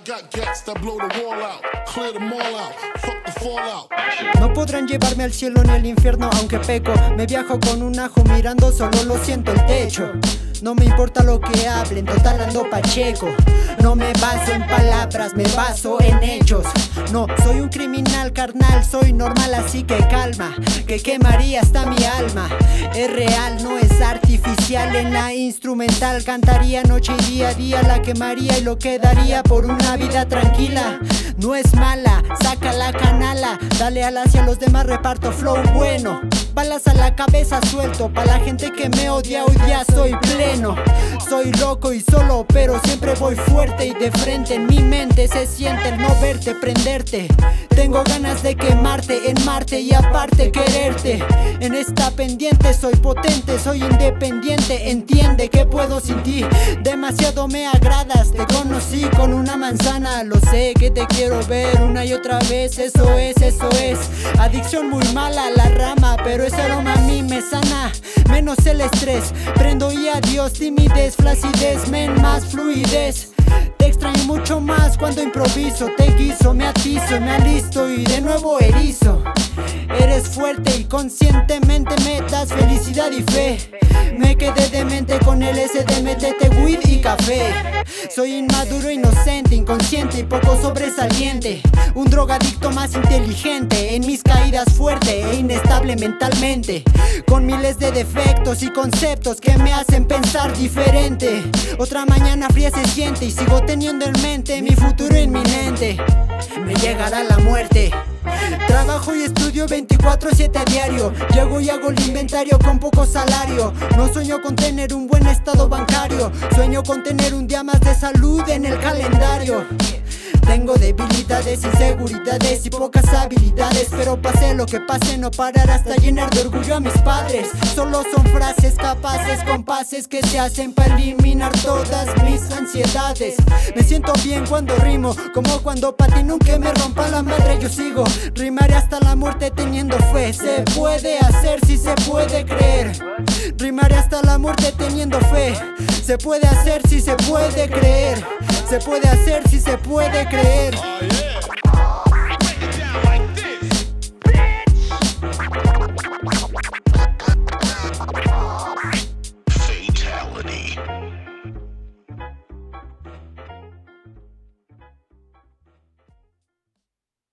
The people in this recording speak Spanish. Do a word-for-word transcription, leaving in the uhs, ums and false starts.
No podrán llevarme al cielo ni al infierno aunque peco. Me viajo con un ajo mirando, solo lo siento el techo. No me importa lo que hablen, total ando pacheco. No me baso en palabras, me baso en hechos. No, soy un criminal carnal, soy normal así que calma. Que quemaría hasta mi alma. Es real, no es artificial. En la instrumental cantaría noche y día a día. La quemaría y lo quedaría por una vida tranquila. No es mala, saca la canala. Dale alas y a los demás reparto flow bueno. Balas a la cabeza suelto, pa' la gente que me odia hoy día soy pleno. Soy loco y solo, pero siempre voy fuerte y de frente. En mi mente se siente el no verte, prenderte. Tengo ganas de quemarte en Marte y aparte quererte. En esta pendiente soy potente, soy independiente. Entiende que puedo sin ti, demasiado me agradas. Te conocí con una manzana, lo sé que te quiero ver una y otra vez. Eso es, eso es, adicción muy mala la rama, pero ese aroma a mí me sana, menos el estrés. Prendo y adiós, timidez, flacidez, men, más fluidez. Te extraño mucho más cuando improviso. Te guiso, me atizo, me alisto y de nuevo erizo. Eres fuerte y conscientemente me das felicidad y fe. Me quedé demente con el S D, métete weed y café. Soy inmaduro, inocente, inconsciente y poco sobresaliente. Un drogadicto más inteligente, en mis caídas fuerte e inestable mentalmente. Con miles de defectos y conceptos que me hacen pensar diferente. Otra mañana fría se siente y sigo teniendo en mente mi futuro inminente. Me llegará la muerte. Trabajo y estudio veinticuatro siete a diario. Llego y hago el inventario con poco salario. No sueño con tener un buen estado bancario. Sueño con tener un día más de salud en el calendario. Tengo debilidades, inseguridades y pocas habilidades, pero pase lo que pase no parar hasta llenar de orgullo a mis padres. Solo son frases capaces, compases que se hacen para eliminar todas mis ansiedades. Me siento bien cuando rimo, como cuando patino aunque me rompa la madre yo sigo. Rimaré hasta la muerte teniendo fe. Se puede hacer si se puede creer. Rimaré hasta la muerte teniendo fe. Se puede hacer si se puede creer. Se puede hacer si se puede creer.